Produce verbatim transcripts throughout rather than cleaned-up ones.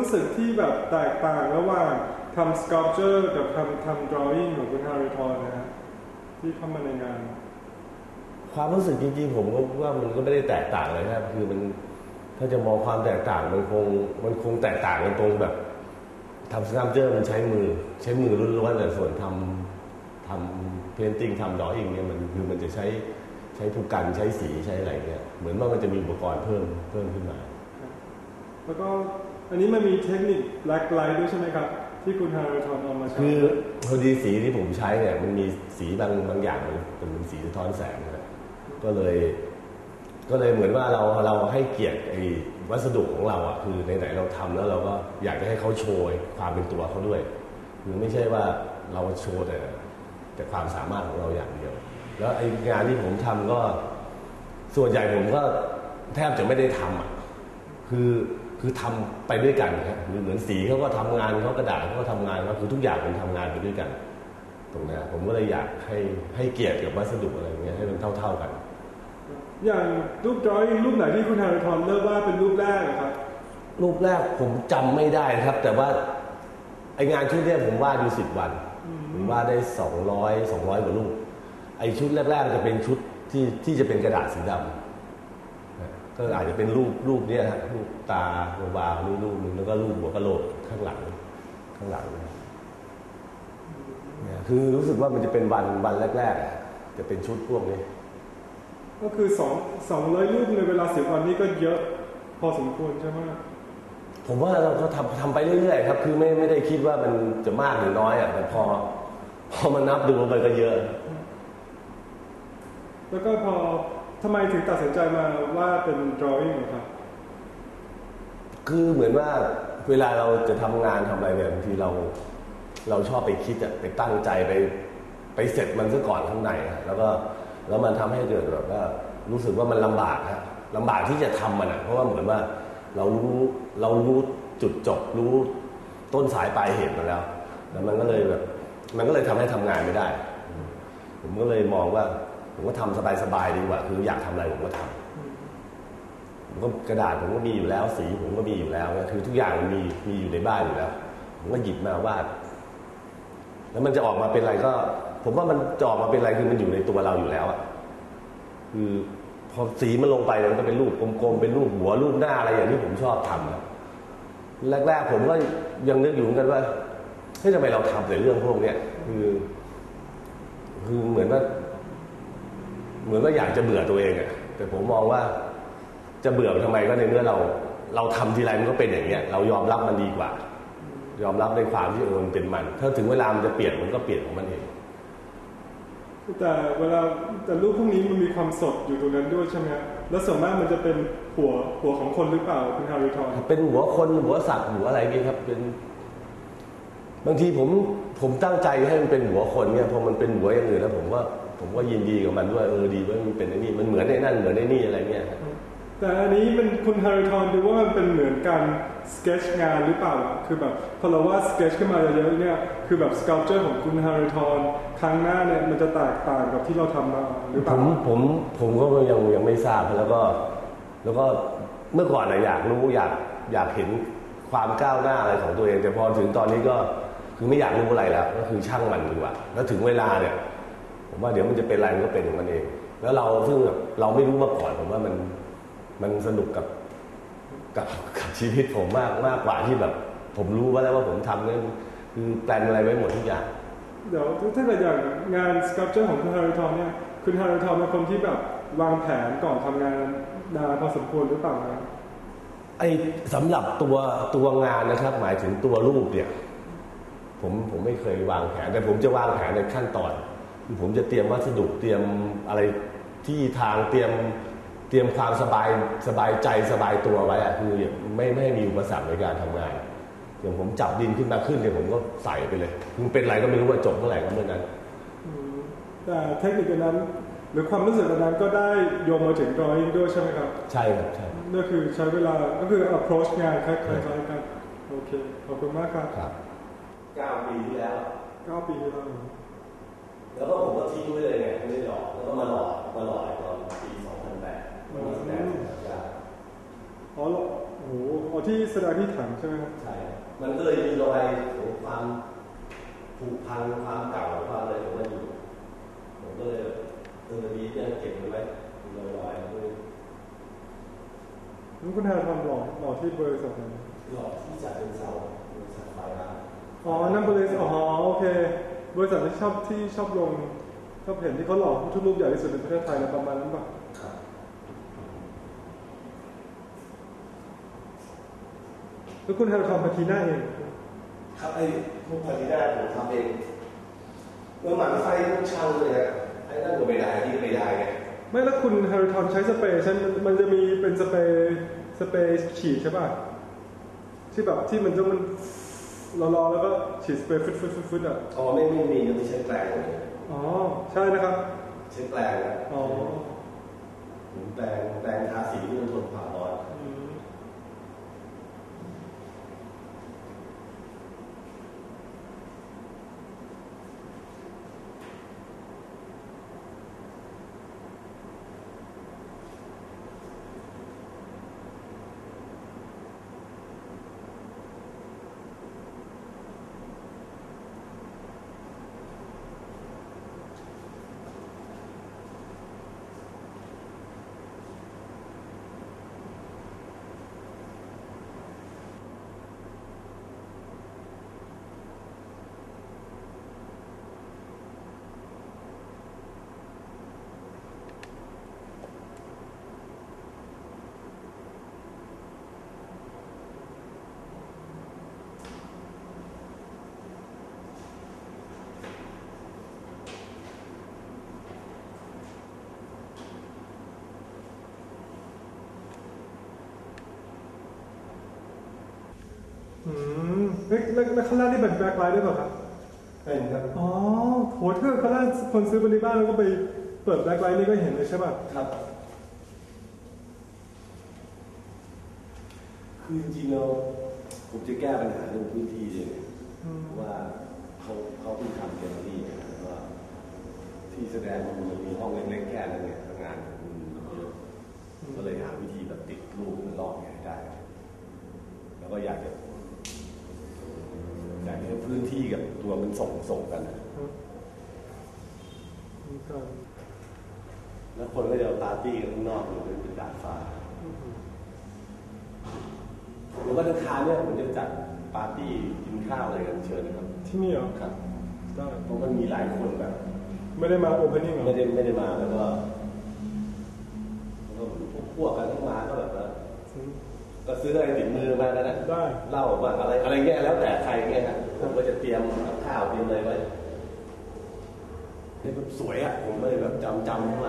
รู้สึกที่แบบแตกต่างระหว่างทำ sculpture กับทำทำ drawing ของคุณฮาริทอนนะฮะที่เข้ามาในงานความรู้สึกจริงๆผมก็ว่ามันก็ไม่ได้แตกต่างเลยครับคือมันถ้าจะมองความแตกต่างมันคงมันคงแตกต่างกันตรงแบบทำสครับเจอร์มันใช้มือใช้มือล้วนๆแต่ส่วนทำทำเพนติ้งทำดรออิ่งเนี่ยมันคือมันจะใช้ใช้ผู้กันใช้สีใช้อะไรเนี่ยเหมือนว่ามันจะมีอุปกรณ์เพิ่มเพิ่มขึ้นมาแล้วก็อันนี้มันมีเทคนิคแบล็คไลท์ด้วยใช่ไหมครับที่คุณฮาริทอนเอามาใช้คือพอดีสีที่ผมใช้เนี่ยมันมีสีบางบางอย่างมันเป็นสีสะท้อนแสงนะก็เลยก็เลยเหมือนว่าเราเราให้เกียรติไอ้วัสดุของเราอ่ะคือไหนๆเราทำแล้วเราก็อยากจะให้เขาโชว์ความเป็นตัวเขาด้วยคือไม่ใช่ว่าเราโชว์แต่แต่ความสามารถของเราอย่างเดียวแล้วไอ้งานที่ผมทำก็ส่วนใหญ่ผมก็แทบจะไม่ได้ทำอ่ะคือคือทำไปด้วยกันครับเหมือนสีเขาก็ทำงานเขากระดาษเขาก็ทำงานก็คือทุกอย่างมันทำงานไปด้วยกันตรงนี้ผมก็เลยอยากให้ให้เกียรติกับวัสดุอะไรเงี้ยให้มันเท่าๆกันอย่างรูป drawing รูปไหนที่คุณฮาริทอนเลือกว่าเป็นรูปแรกครับรูปแรกผมจำไม่ได้ครับแต่ว่าไองานชุดนี้ผมวาดอยู่สิบวันผมวาดได้สองร้อยสองร้อยกว่ารูปไอชุดแรกๆจะเป็นชุดที่ที่จะเป็นกระดาษสีดำก็อาจจะเป็นรูปรูปนี้ฮะรูปตาวาวรูปรูปนึงแล้วก็รูปหัวกะโหลกข้างหลังข้างหลังเนี่ยคือรู้สึกว่ามันจะเป็นวันวันแรกๆจะเป็นชุดพวกนี้ก็คือสองสองร้อยรูปในเวลาสิบวันนี้ก็เยอะพอสมควรใช่ไหมผมว่าเราก็ทำทำไปเรื่อยๆครับคือไม่ไม่ได้คิดว่ามันจะมากหรือน้อยอ่ะแต่พอพอมันนับดูมันก็เยอะแล้วก็พอทำไมถึงตัดสินใจมาว่าเป็น drawing ครับคือเหมือนว่าเวลาเราจะทำงานทำอะไรเนี่ยบางทีเราเราชอบไปคิดอ่ะไปตั้งใจไปไปเสร็จมันซะก่อนข้างในแล้วก็แล้วมันทำให้เกิดแบบว่ารู้สึกว่ามันลำบากฮะลำบากที่จะทำมันอ่ะเพราะว่าเหมือนว่าเรารู้เรารู้จุดจบรู้ต้นสายปลายเหตุมาแล้วแล้วมันก็เลยแบบมันก็เลยทำให้ทำงานไม่ได้ผมก็เลยมองว่าผมก็ทำสบายๆดีกว่าคืออยากทำอะไรผมก็ทำผมก็กระดาษผมก็มีอยู่แล้วสีผมก็มีอยู่แล้วคือทุกอย่างมันมีมีอยู่ในบ้านอยู่แล้วผมก็หยิบมาวาดแล้วมันจะออกมาเป็นอะไรก็ผมว่ามันจะออกมาเป็นอะไรคือมันอยู่ในตัวเราอยู่แล้วอ่ะคือพอสีมันลงไปมันก็เป็นรูปกลมๆเป็นรูปหัวรูปหน้าอะไรอย่างที่ผมชอบทำแรกๆผมก็ยังนึกอยู่เหมือนกันว่าเฮ้ยทำไมเราทำแต่เรื่องพวกเนี้ยคือคือเหมือนว่าเหมือนว่าอยากจะเบื่อตัวเองอ่ะแต่ผมมองว่าจะเบื่อทำไมก็ในเมื่อเราเราทำทีไรมันก็เป็นอย่างเงี้ยเรายอมรับมันดีกว่ายอมรับในความที่เออมันเป็นมันถ้าถึงเวลามันจะเปลี่ยนมันก็เปลี่ยนของมันเองแต่เวลาแต่รูปพวกนี้มันมีความสดอยู่ตรงนั้นด้วยใช่ไหมแล้วส่วนมากมันจะเป็นหัวหัวของคนหรือเปล่าคุณฮาริทอนเป็นหัวคนหัวสัตว์หัวอะไรนี่ครับเป็นบางทีผมผมตั้งใจให้มันเป็นหัวคนเนี่ยพอมันเป็นหัวอย่างอื่นแล้วผมก็ผมก็ยินดีกับมันด้วยเออดีว่ามันเป็นไอ้นี่มันเหมือนไอ้นั่นเหมือนไอ้นี่อะไรเงี้ยแต่อันนี้มันคุณฮาริทอนดูว่ามันเป็นเหมือนการสเก็ตช์งานหรือเปล่าคือแบบพอเราว่าสเก็ตช์ขึ้นมาเยอะๆเนี่ยคือแบบสเกลเจอร์ของคุณฮาริทอนครั้งหน้าเนี่ยมันจะแตกต่างกับที่เราทำมาหรือเปล่าผมผมผมก็ยังยังไม่ทราบแล้วก็แล้วก็เมื่อก่อนนะอยากรู้อยากอยากเห็นความก้าวหน้าอะไรของตัวเองแต่พอถึงตอนนี้ก็คือไม่อยากรู้อะไรแล้วก็คือช่างมันดีกว่าแล้วถึงเวลาเนี่ยผมว่าเดี๋ยวมันจะเป็นอะไรมันก็เป็นของมันเองแล้วเราซึ่งเราไม่รู้มาก่อนผมว่ามันมันสนุกกับกับกับชีวิตผมมากมากกว่าที่แบบผมรู้ว่าแล้วว่าผมทำนั่นคือแปลนอะไรไว้หมดทุกอย่างเดี๋ยวถ้าเกิดอย่างงานสครับเจอร์ของคุณฮาริทอนเนี่ยคุณฮาริทอนเป็นคนที่แบบวางแผนก่อนทำงานนานพอสมควรหรือเปล่านะไอ้สำหรับตัวตัวงานนะครับหมายถึงตัวรูปเนี่ยผมผมไม่เคยวางแผนแต่ผมจะวางแผนในขั้นตอนผมจะเตรียมวัสดุเตรียมอะไรที่ทางเตรียมเตรียมความสบายสบายใจสบายตัวไว้อะคือไม่ไม่ให้มีอุปสรรคในการทำงานอย่างผมจับดินขึ้นมาขึ้นเนี่ยผมก็ใส่ไปเลยคือเป็นอะไรก็ไม่รู้ว่าจบเมื่อไหร่ก็เมื่อนั้นแต่เทคนิคนั้นหรือความรู้สึกนั้นก็ได้โยงมาถึง drawing ด้วยใช่ไหมครับใช่ครับใช่นั่นคือใช้เวลาก็คือ approach งานคล้ายๆกันโอเคขอบคุณมากครับครับเก้าปีที่แล้วเก้าปีที่แล้วแล้วก็ผมก็ทิ้งไว้เลยไงไม่ได้หลอกแล้วก็มาหลอกมาหลอกตอนปีสองพันแปดมาแสดงสัญญาอ๋อโอ้โหที่แสดงที่ถังใช่ไหมครับใช่มันก็เลยมีรอยของความผุพังความเก่าความอะไรของมันอยู่ผมก็เลยเออดีเนี่ยเก็บไว้รอยรอยด้วยแล้วคุณแทนทำหล่อหล่อที่บริษัทไหนหล่อที่จะเป็นเสาบริษัทไฟฟ้าอ๋อนั่นบริษัทอ๋อโอเคบริษัทที่ชอบที่ชอบลงชอบเห็นที่เขาหล่อทุกรูปใหญ่ที่สุดในประเทศไทยนะประมาณนั้นป่ะแล้วคุณแทนทำพาทีน่าเองครับไอ้พวกพาทีน่าผมทำเองเมื่อหมั่นไฟทุกช่างเลยนะไอ้นั่นก็ไม่ได้ที่ก็ไม่ได้ไงไม่แล้วคุณแฮร์ริทอนใช้สเปรย์ใช่มันจะมีเป็นสเปรย์สเปรย์ฉีดใช่ป่ะที่แบบที่มันจะมันรอๆแล้วก็ฉีดสเปรย์ฟึดๆๆอ่ะอ๋อไม่ไม่มีจะไม่ใช้แปรงเลยอ๋อใช่นะครับใช้แปรงนะอ๋อแปรงแปรงทาสีที่มันทนความร้อนอืมเฮ้ยแล้วข้างล่างนี่เป็นแบ็คไลท์ด้วยเปล่าครับเป็นครับอ๋อโหถ้าข้างล่างคนซื้อบนบ้านแล้วก็ไปเปิดแบ็คไลท์นี่ก็เห็นเลยใช่ป่ะครับคือจริงๆเราผมจะแก้ปัญหาเรื่องพื้นที่เลยว่าเขาเขาเพิ่งทำแกลเลอรี่ว่าที่แสดงมันมีห้องเล็กๆแค่นั้นเนี่ยงานมันเยอะก็เลยหาวิธีแบบติดรูปมันลอกให้ได้แล้วก็อยากจะอยากให้พื้นที่กับตัวมันส่งส่งกันแล้วคนก็จะปาร์ตี้กันข้างนอกหรือเป็นดาดฟ้าหรือว่าธนาคารเนี่ยผมจะจัดปาร์ตี้กินข้าวอะไรกันเชิญนะครับที่นี่เหรอครับได้เพราะมันมีหลายคนแบบไม่ได้มาโอเพนนิ่งหรอไม่ได้ไม่ได้มาแล้วก็แล้วก็พวกกันทั้งมาก็แบบว่าก็ซื้ออะไรติดมือมาแล้วนะได้เหล้าบ้างอะไรอะไรเงี้ยแล้วแต่ใครเงี้ยนะผมก็จะเตรียมข้าวเตรียมอะไรไว้ให้แบบสวยอ่ะผมเลยแบบจำจำเข้ามา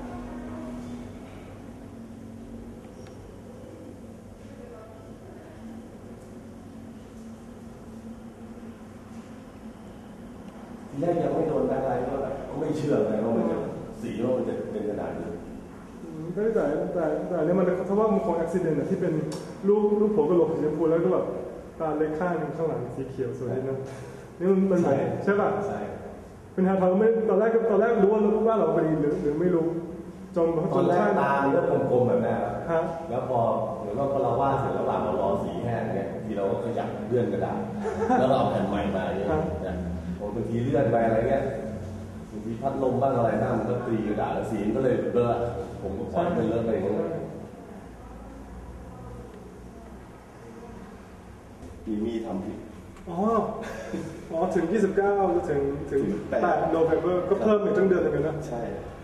ทีแรกยังไม่โดนอะไรก็แบบก็ไม่เชื่อเลยว่ามันจะสีว่ามันจะเป็นขนาดนี้แต่แต่แต่แต่เนี่ยมันเพราะว่ามันของอุบิเหตุที่เป็นรูปรูปผมกระโหลกสีชมพูแล้วก็แบบตาเล็กข้างข้างหลังสีเขียวสวยนะนี่มันมันใช่ป่ะใช่เป็นฮาร์ทอนไม่ตอนแรกตอนแรกรู้ว่าว่าเราเป็นหรือหรือไม่รู้จนตอนแรกตามันก็กลมๆแบบนั้นฮะแล้วพอเหมือนว่าพอเราวาดเสร็จแล้วหลังเรารอสีแห้งเนี่ยทีเราก็ขยับเลื่อนกระดาษแล้วเราเอาแผ่นใหม่มาเนี่ยบางทีเลื่อนไปอะไรเงี้ยบางทีพัดลมบ้างอะไรบ้างมันก็ตีกระดาษแล้วสีก็เลยเบลอผมก็ปล่อยเป็นเรื่องไปอย่างนั้นมีมีทำผิดอ๋ออ๋อถึงยี่สิบเก้าถึงถึงแปดโนเวมเบอร์ก็เพิ่มอีกตั้งเดือนนึงนะใช่